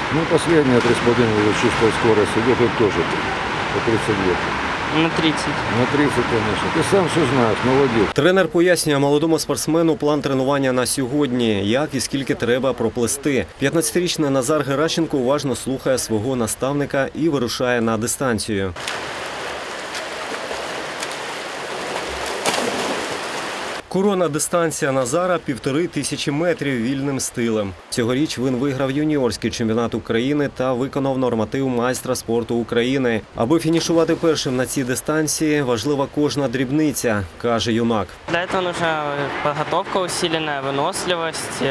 Ну, последние 3,5 уже чувствую скорость идет, и тоже по 30 лет. На 30. На 30, конечно. Ты сам все знаешь, молодец. Тренер пояснює молодому спортсмену план тренування на сьогодні, як і скільки треба проплисти. 15-річний Назар Геращенко уважно слухає свого наставника і вирушає на дистанцію. Коронна дистанція Назара – 1500 метрів вільним стилем. Цьогоріч він виграв юніорський чемпіонат України та виконав норматив майстра спорту України. Аби фінішувати першим на цій дистанції, важлива кожна дрібниця, каже юнак. Для этого нужна подготовка усиленная, выносливость,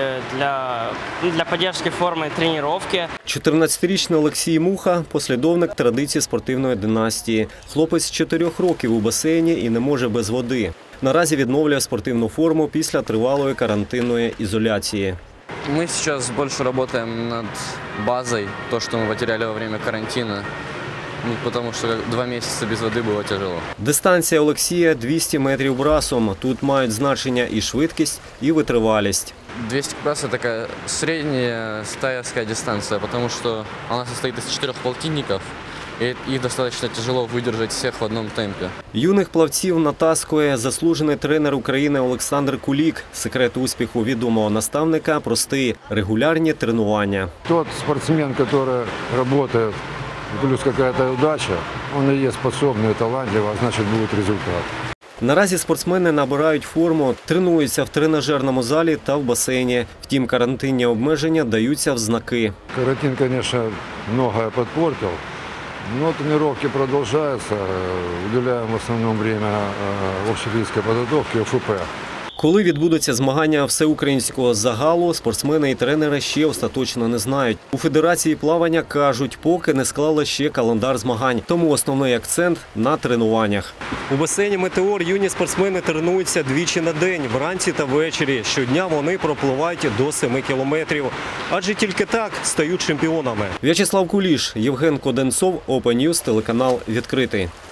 для поддержки формы и тренировки. 14-річний Олексій Муха – послідовник традицій спортивної династії. Хлопець з 4 років у басейні і не може без води. Наразі відновлює спортивну форму після тривалої карантинної ізоляції. Мы сейчас больше работаем над базой, то, что мы потеряли во время карантина, потому что 2 месяца без воды было тяжело. Дистанція Олексія – 200 метрів брасом. Тут мають значення і швидкість, і витривалість. 200 брас – это такая средняя стаерская дистанция, потому что она состоит из 4 полтинников, и их достаточно тяжело выдержать всех в одном темпе. Юних плавців натаскує заслужений тренер України Олександр Кулік. Секрет успіху відомого наставника простий – регулярні тренування. Тот спортсмен, который работает, плюс какая-то удача, он и есть способный, талантливый, а значит будет результат. Наразі спортсмени набирають форму, тренуються в тренажерному залі та в басейні. Втім, карантинні обмеження даються в знаки. Карантин, конечно, многое подпортил, но тренировки продолжаются. Уделяем в основном время общефизической подготовке, ОФП. Коли відбудуться змагання всеукраїнського загалу, спортсмени і тренери ще остаточно не знають. У Федерації плавання кажуть, поки не склали ще календар змагань, тому основний акцент – на тренуваннях. У басейні «Метеор» юні спортсмени тренуються двічі на день, вранці та ввечері. Щодня вони пропливають до 7 кілометрів. Адже тільки так стають чемпіонами. В'ячеслав Куліш, Євген Коденцов, Open News, телеканал «Відкритий».